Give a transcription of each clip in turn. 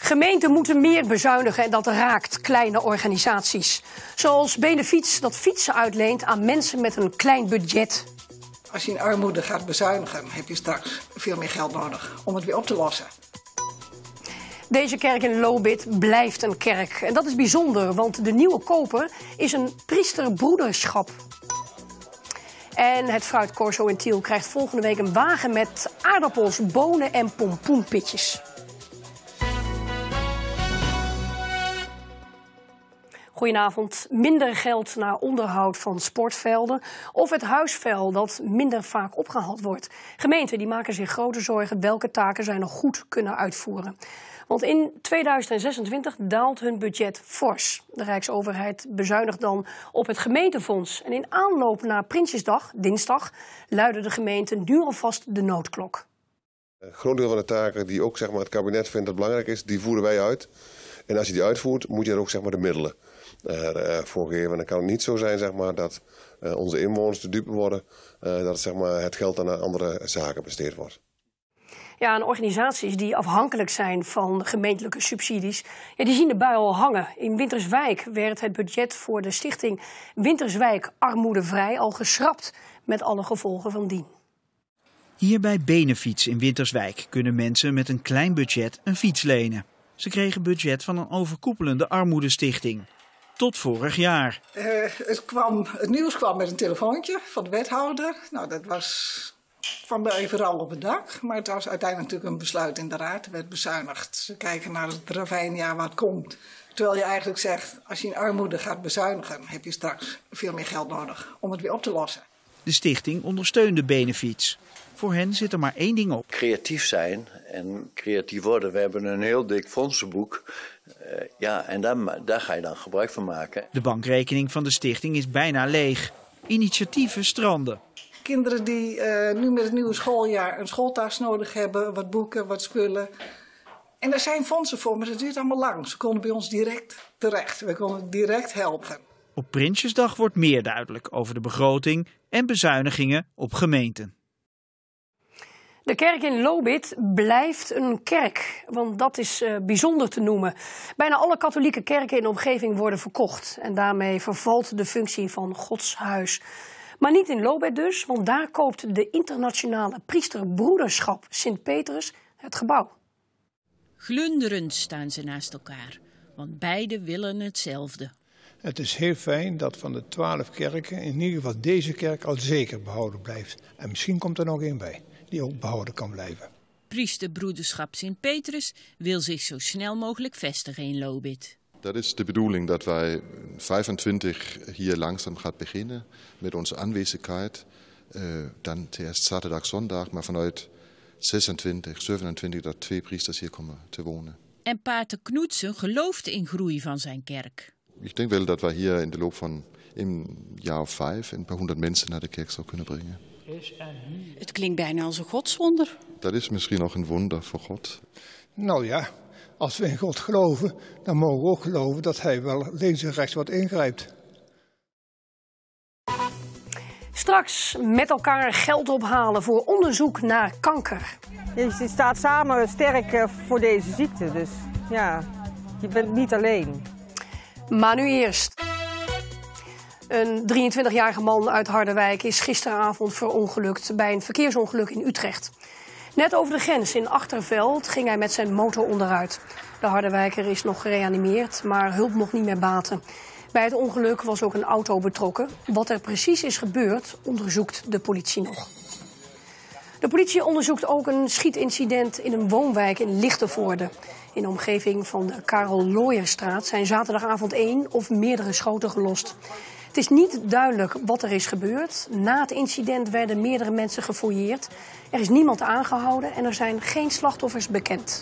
Gemeenten moeten meer bezuinigen en dat raakt kleine organisaties. Zoals Benefiets dat fietsen uitleent aan mensen met een klein budget. Als je in armoede gaat bezuinigen, heb je straks veel meer geld nodig om het weer op te lossen. Deze kerk in Lobith blijft een kerk. En dat is bijzonder, want de nieuwe koper is een priesterbroederschap. En het Fruitcorso in Tiel krijgt volgende week een wagen met aardappels, bonen en pompoenpitjes. Goedenavond. Minder geld naar onderhoud van sportvelden of het huisvuil dat minder vaak opgehaald wordt. Gemeenten die maken zich grote zorgen welke taken zij nog goed kunnen uitvoeren. Want in 2026 daalt hun budget fors. De Rijksoverheid bezuinigt dan op het gemeentefonds. En in aanloop naar Prinsjesdag, dinsdag, luiden de gemeenten nu alvast de noodklok. Een groot deel van de taken die ook het kabinet vindt dat belangrijk is, die voeren wij uit. En als je die uitvoert, moet je er ook de middelen voor geven. En dan kan het niet zo zijn dat onze inwoners te dupe worden, dat het geld dan naar andere zaken besteed wordt. Ja, en organisaties die afhankelijk zijn van gemeentelijke subsidies, die zien de bui al hangen. In Winterswijk werd het budget voor de stichting Winterswijk Armoedevrij al geschrapt, met alle gevolgen van dien. Hier bij Benefiets in Winterswijk kunnen mensen met een klein budget een fiets lenen. Ze kregen budget van een overkoepelende armoedestichting. Tot vorig jaar. Het nieuws kwam met een telefoontje van de wethouder. Nou, dat was van mij vooral op het dak. Maar het was uiteindelijk natuurlijk een besluit in de raad. Er werd bezuinigd. Ze kijken naar het ravijn, wat komt. Terwijl je eigenlijk zegt, als je in armoede gaat bezuinigen, heb je straks veel meer geld nodig om het weer op te lossen. De stichting ondersteunde Benefiets. Voor hen zit er maar één ding op. Creatief zijn en creatief worden. We hebben een heel dik fondsenboek. En daar ga je dan gebruik van maken. De bankrekening van de stichting is bijna leeg. Initiatieven stranden. Kinderen die nu met het nieuwe schooljaar een schooltas nodig hebben, wat boeken, wat spullen. En er zijn fondsen voor, maar dat duurt allemaal lang. Ze konden bij ons direct terecht. We konden direct helpen. Op Prinsjesdag wordt meer duidelijk over de begroting en bezuinigingen op gemeenten. De kerk in Lobith blijft een kerk, want dat is bijzonder te noemen. Bijna alle katholieke kerken in de omgeving worden verkocht. En daarmee vervalt de functie van Gods huis. Maar niet in Lobith dus, want daar koopt de internationale priesterbroederschap Sint-Petrus het gebouw. Glunderend staan ze naast elkaar, want beide willen hetzelfde. Het is heel fijn dat van de 12 kerken in ieder geval deze kerk al zeker behouden blijft. En misschien komt er nog één bij die ook behouden kan blijven. Priesterbroederschap Sint-Petrus wil zich zo snel mogelijk vestigen in Lobith. Dat is de bedoeling dat wij 25 hier langzaam gaan beginnen met onze aanwezigheid. Dan eerst zaterdag, zondag, maar vanuit 26, 27 dat 2 priesters hier komen te wonen. En pater Knoetsen gelooft in groei van zijn kerk. Ik denk wel dat wij hier in de loop van een jaar of 5 een paar 100 mensen naar de kerk zou kunnen brengen. Het klinkt bijna als een godswonder. Dat is misschien ook een wonder voor God. Nou ja, als we in God geloven, dan mogen we ook geloven dat hij wel links en rechts wat ingrijpt. Straks met elkaar geld ophalen voor onderzoek naar kanker. Je staat samen sterk voor deze ziekte, dus ja, je bent niet alleen. Maar nu eerst. Een 23-jarige man uit Harderwijk is gisteravond verongelukt bij een verkeersongeluk in Utrecht. Net over de grens in Achterveld ging hij met zijn motor onderuit. De Harderwijker is nog gereanimeerd, maar hulp mocht niet meer baten. Bij het ongeluk was ook een auto betrokken. Wat er precies is gebeurd, onderzoekt de politie nog. De politie onderzoekt ook een schietincident in een woonwijk in Lichtenvoorde. In de omgeving van de Karel Looyerstraat zijn zaterdagavond 1 of meerdere schoten gelost. Het is niet duidelijk wat er is gebeurd. Na het incident werden meerdere mensen gefouilleerd. Er is niemand aangehouden en er zijn geen slachtoffers bekend.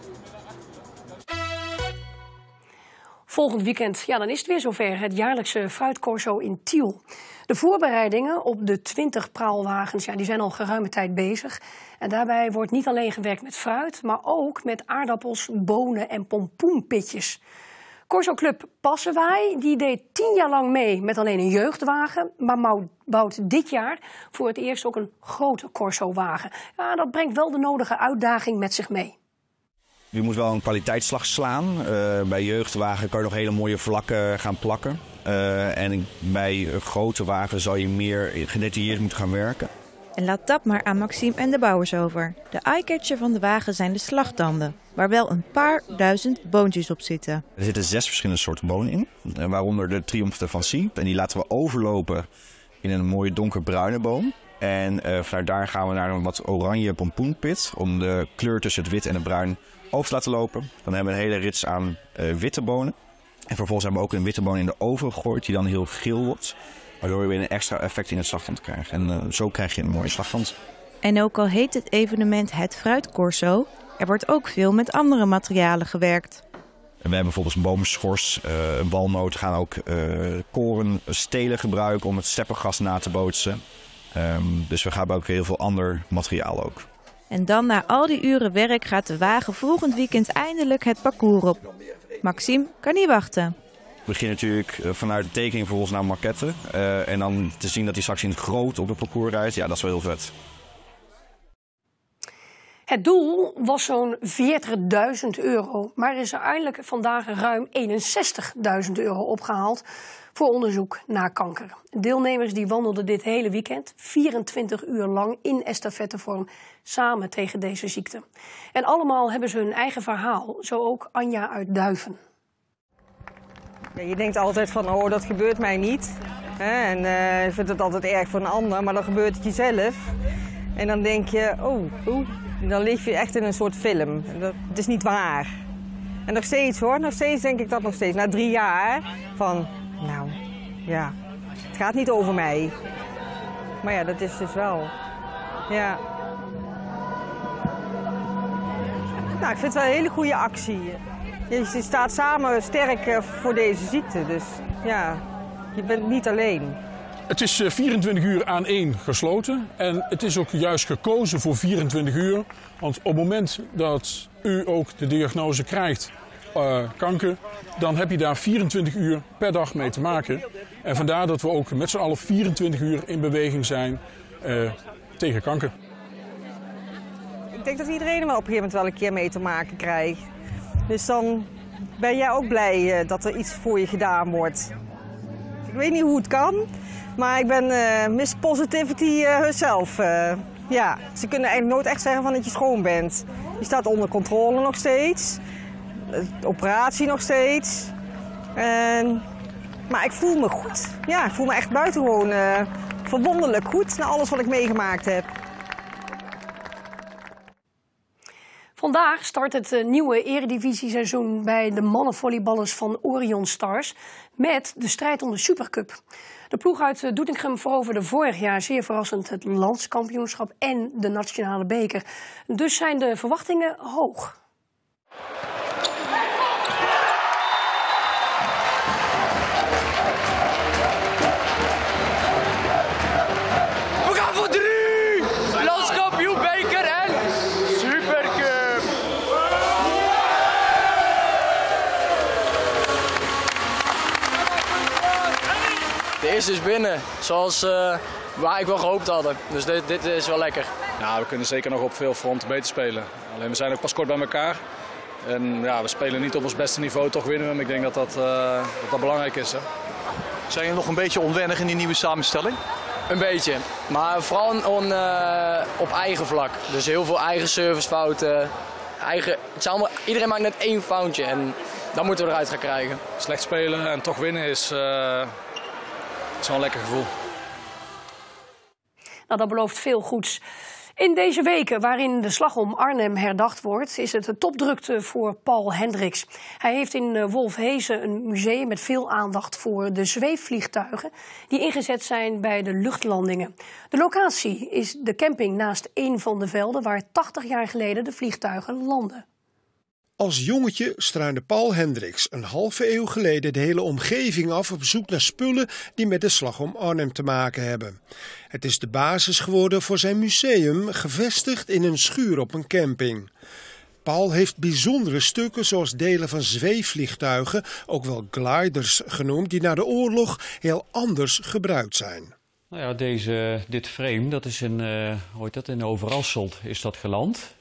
Volgend weekend, dan is het weer zover, het jaarlijkse Fruitcorso in Tiel. De voorbereidingen op de 20 praalwagens die zijn al geruime tijd bezig. En daarbij wordt niet alleen gewerkt met fruit, maar ook met aardappels, bonen en pompoenpitjes. Corso Club Passenwaai die deed 10 jaar lang mee met alleen een jeugdwagen, maar bouwt dit jaar voor het eerst ook een grote Corso-wagen. Ja, dat brengt wel de nodige uitdaging met zich mee. Je moet wel een kwaliteitsslag slaan. Bij jeugdwagen kan je nog hele mooie vlakken gaan plakken. En bij grote wagen zal je meer gedetailleerd moeten gaan werken. En laat dat maar aan Maxime en de bouwers over. De eyecatcher van de wagen zijn de slagtanden, waar wel een paar duizend boontjes op zitten. Er zitten 6 verschillende soorten bonen in, waaronder de Triomphe de Fancy. En die laten we overlopen in een mooie donkerbruine boom. En vanuit daar gaan we naar een wat oranje pompoenpit om de kleur tussen het wit en het bruin over te laten lopen. Dan hebben we een hele rits aan witte bonen. En vervolgens hebben we ook een witte boon in de oven gegooid die dan heel geel wordt. Waardoor je weer een extra effect in het slagtand krijgt. En zo krijg je een mooie slagtand. En ook al heet het evenement het Fruitcorso, er wordt ook veel met andere materialen gewerkt. We hebben bijvoorbeeld een boomschors, walnoten gaan ook koren, stelen gebruiken om het steppengas na te bootsen. Dus we gaan ook heel veel ander materiaal ook. En dan na al die uren werk gaat de wagen volgend weekend eindelijk het parcours op. Maxime kan niet wachten. We beginnen natuurlijk vanuit de tekening vervolgens naar maquette. En dan te zien dat hij straks in het groot op het parcours rijdt, ja, dat is wel heel vet. Het doel was zo'n €40.000, maar er is uiteindelijk vandaag ruim €61.000 opgehaald voor onderzoek naar kanker. Deelnemers die wandelden dit hele weekend 24 uur lang in estafettevorm samen tegen deze ziekte. En allemaal hebben ze hun eigen verhaal, zo ook Anja uit Duiven. Ja, je denkt altijd van, oh, dat gebeurt mij niet. En je vindt het altijd erg voor een ander, maar dan gebeurt het jezelf. En dan denk je, dan leef je echt in een soort film. Het is niet waar. En nog steeds hoor, nog steeds denk ik dat nog steeds. Na 3 jaar van, nou, ja, het gaat niet over mij. Maar ja, dat is dus wel, ja. Nou, ik vind het wel een hele goede actie. Je staat samen sterk voor deze ziekte, dus ja, je bent niet alleen. Het is 24 uur aan één gesloten en het is ook juist gekozen voor 24 uur. Want op het moment dat u ook de diagnose krijgt, kanker, dan heb je daar 24 uur per dag mee te maken. En vandaar dat we ook met z'n allen 24 uur in beweging zijn tegen kanker. Ik denk dat iedereen er wel op een gegeven moment wel een keer mee te maken krijgt. Dus dan ben jij ook blij dat er iets voor je gedaan wordt. Ik weet niet hoe het kan, maar ik ben Miss Positivity herself. Ja, ze kunnen eigenlijk nooit echt zeggen van dat je schoon bent. Je staat onder controle nog steeds, de operatie nog steeds. Maar ik voel me goed. Ja, ik voel me echt buitengewoon verwonderlijk goed na alles wat ik meegemaakt heb. Vandaag start het nieuwe eredivisie-seizoen bij de mannenvolleyballers van Orion Stars met de strijd om de Supercup. De ploeg uit Doetinchem veroverde vorig jaar zeer verrassend het landskampioenschap en de nationale beker. Dus zijn de verwachtingen hoog. We gaan voor 3! Landskampioen, beker en Supercup! De eerste is binnen, zoals we eigenlijk wel gehoopt hadden. Dus dit is wel lekker. Ja, we kunnen zeker nog op veel fronten beter spelen. Alleen we zijn ook pas kort bij elkaar. En ja, we spelen niet op ons beste niveau, toch winnen we. Maar ik denk dat dat belangrijk is. Hè. Zijn jullie nog een beetje onwennig in die nieuwe samenstelling? Een beetje, maar vooral op eigen vlak. Dus heel veel eigen servicefouten. Iedereen maakt net 1 foutje en dat moeten we eruit gaan krijgen. Slecht spelen en toch winnen is wel een lekker gevoel. Nou, dat belooft veel goeds. In deze weken waarin de slag om Arnhem herdacht wordt, is het topdrukte voor Paul Hendricks. Hij heeft in Wolfhezen een museum met veel aandacht voor de zweefvliegtuigen die ingezet zijn bij de luchtlandingen. De locatie is de camping naast een van de velden waar 80 jaar geleden de vliegtuigen landden. Als jongetje struinde Paul Hendricks een halve eeuw geleden de hele omgeving af op zoek naar spullen die met de slag om Arnhem te maken hebben. Het is de basis geworden voor zijn museum, gevestigd in een schuur op een camping. Paul heeft bijzondere stukken zoals delen van zweefvliegtuigen, ook wel gliders genoemd, die na de oorlog heel anders gebruikt zijn. Nou ja, dit frame, dat is in Overasselt is dat geland.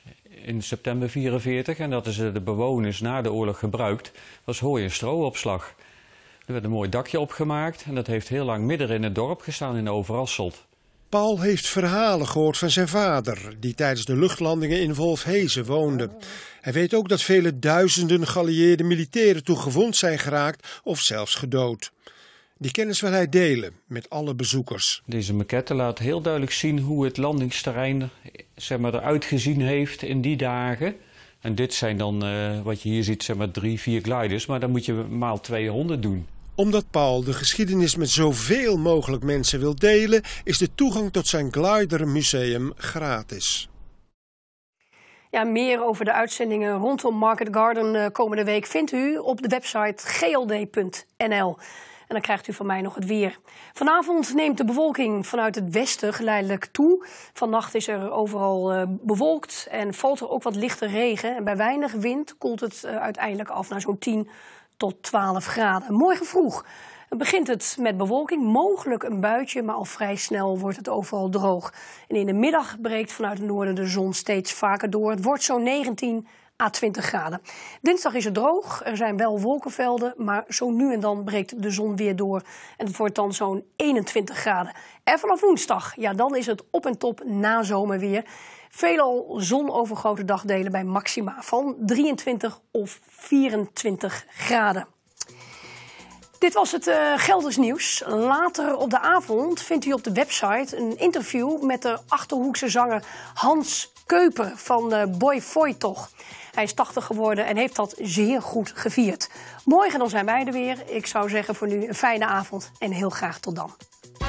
in september 1944. En dat is de bewoners na de oorlog gebruikt. Was hooi- en stroopslag. Er werd een mooi dakje opgemaakt. En dat heeft heel lang midden in het dorp gestaan in Overasselt. Paul heeft verhalen gehoord van zijn vader, die tijdens de luchtlandingen in Wolfhezen woonde. Hij weet ook dat vele duizenden geallieerde militairen toe gewond zijn geraakt of zelfs gedood. Die kennis wil hij delen met alle bezoekers. Deze maquette laat heel duidelijk zien hoe het landingsterrein eruit gezien heeft in die dagen. En dit zijn dan, wat je hier ziet, 3, 4 gliders, maar dan moet je maal 200 doen. Omdat Paul de geschiedenis met zoveel mogelijk mensen wil delen, is de toegang tot zijn glidermuseum gratis. Ja, meer over de uitzendingen rondom Market Garden komende week vindt u op de website gld.nl. En dan krijgt u van mij nog het weer. Vanavond neemt de bewolking vanuit het westen geleidelijk toe. Vannacht is er overal bewolkt en valt er ook wat lichte regen. En bij weinig wind koelt het uiteindelijk af naar zo'n 10 tot 12 graden. Morgen vroeg begint het met bewolking, mogelijk een buitje, maar al vrij snel wordt het overal droog. En in de middag breekt vanuit het noorden de zon steeds vaker door. Het wordt zo'n 19 à 20 graden. Dinsdag is het droog, er zijn wel wolkenvelden, maar zo nu en dan breekt de zon weer door. En het wordt dan zo'n 21 graden. En vanaf woensdag, ja, dan is het op en top nazomerweer. Veelal zonovergoten dagdelen bij maxima van 23 of 24 graden. Dit was het Gelders nieuws. Later op de avond vindt u op de website een interview met de Achterhoekse zanger Hans Keuper van Boy Foytoch. Hij is 80 geworden en heeft dat zeer goed gevierd. Morgen dan zijn wij er weer. Ik zou zeggen voor nu een fijne avond en heel graag tot dan.